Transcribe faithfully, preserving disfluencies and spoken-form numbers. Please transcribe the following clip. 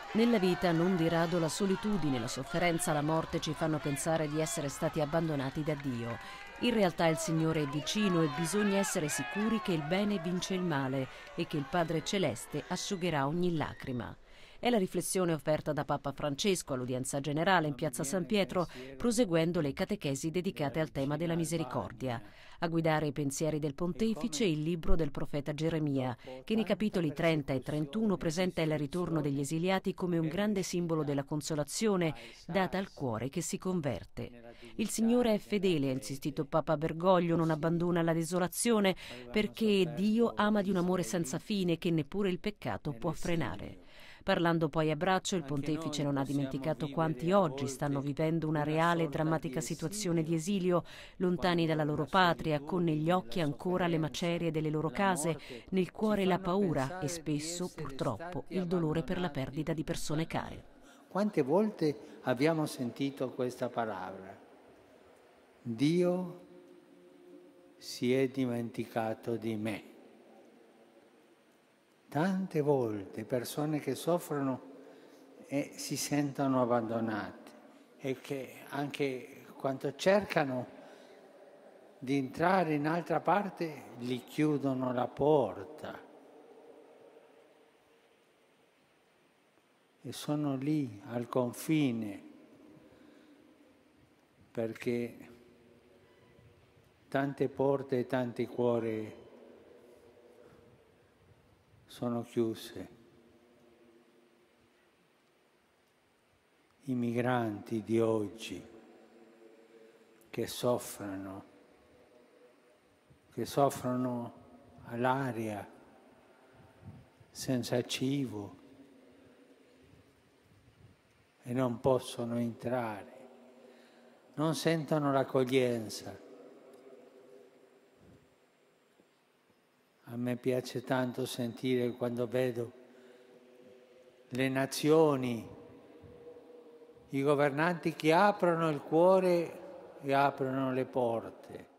Nella vita non di rado la solitudine, la sofferenza, la morte ci fanno pensare di essere stati abbandonati da Dio. In realtà il Signore è vicino e bisogna essere sicuri che il bene vince il male e che il Padre Celeste asciugherà ogni lacrima. È la riflessione offerta da Papa Francesco all'udienza generale in piazza San Pietro, proseguendo le catechesi dedicate al tema della misericordia. A guidare i pensieri del pontefice il libro del profeta Geremia, che nei capitoli trenta e trentuno presenta il ritorno degli esiliati come un grande simbolo della consolazione data al cuore che si converte. Il Signore è fedele, ha insistito Papa Bergoglio, non abbandona la desolazione, perché Dio ama di un amore senza fine che neppure il peccato può frenare. Parlando poi a braccio, il pontefice non ha dimenticato quanti oggi stanno vivendo una reale e drammatica situazione di esilio, lontani dalla loro patria, con negli occhi ancora le macerie delle loro case, nel cuore la paura e spesso, purtroppo, il dolore per la perdita di persone care. Quante volte abbiamo sentito questa parola? Dio si è dimenticato di me. Tante volte persone che soffrono e si sentono abbandonate e che anche quando cercano di entrare in altra parte gli chiudono la porta e sono lì al confine perché tante porte e tanti cuori sono chiuse. I migranti di oggi che soffrono, che soffrono all'aria, senza cibo e non possono entrare, non sentono l'accoglienza. A me piace tanto sentire quando vedo le nazioni, i governanti che aprono il cuore e aprono le porte.